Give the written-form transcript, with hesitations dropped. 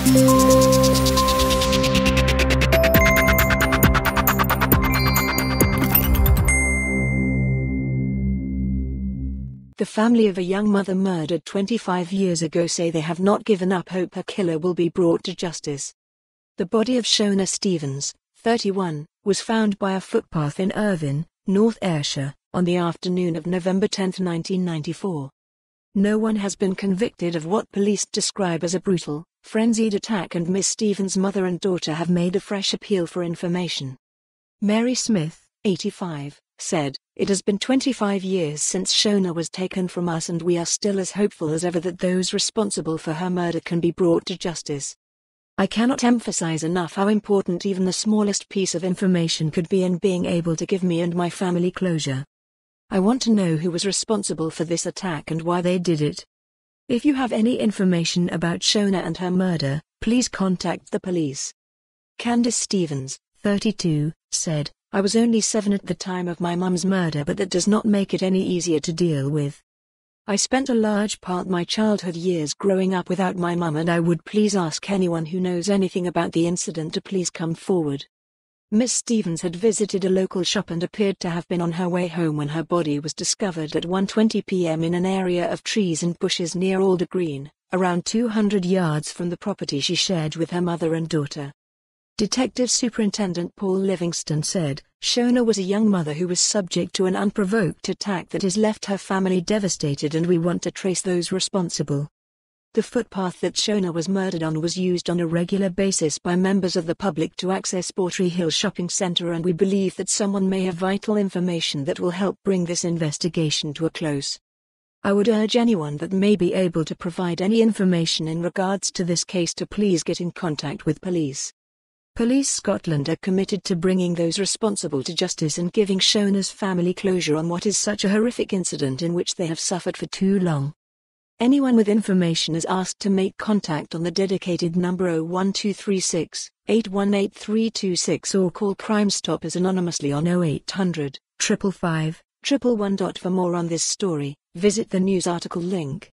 The family of a young mother murdered 25 years ago say they have not given up hope her killer will be brought to justice. The body of Shona Stevens, 31, was found by a footpath in Irvine, North Ayrshire, on the afternoon of November 10, 1994. No one has been convicted of what police describe as a brutal, frenzied attack, and Miss Stevens' mother and daughter have made a fresh appeal for information. Mhairi Smith, 85, said, "It has been 25 years since Shona was taken from us, and we are still as hopeful as ever that those responsible for her murder can be brought to justice. I cannot emphasize enough how important even the smallest piece of information could be in being able to give me and my family closure. I want to know who was responsible for this attack and why they did it. If you have any information about Shona and her murder, please contact the police." Candice Stevens, 32, said, "I was only 7 at the time of my mum's murder, but that does not make it any easier to deal with. I spent a large part my childhood years growing up without my mum, and I would please ask anyone who knows anything about the incident to please come forward." Miss Stevens had visited a local shop and appeared to have been on her way home when her body was discovered at 1:20 p.m. in an area of trees and bushes near Alder Green, around 200 yards from the property she shared with her mother and daughter. Detective Superintendent Paul Livingston said, "Shona was a young mother who was subject to an unprovoked attack that has left her family devastated, and we want to trace those responsible." The footpath that Shona was murdered on was used on a regular basis by members of the public to access Bawtry Hill Shopping Centre, and we believe that someone may have vital information that will help bring this investigation to a close. I would urge anyone that may be able to provide any information in regards to this case to please get in contact with police. Police Scotland are committed to bringing those responsible to justice and giving Shona's family closure on what is such a horrific incident in which they have suffered for too long. Anyone with information is asked to make contact on the dedicated number 01236 818 326 or call Crime Stoppers anonymously on 0800 555 111. For more on this story, visit the news article link.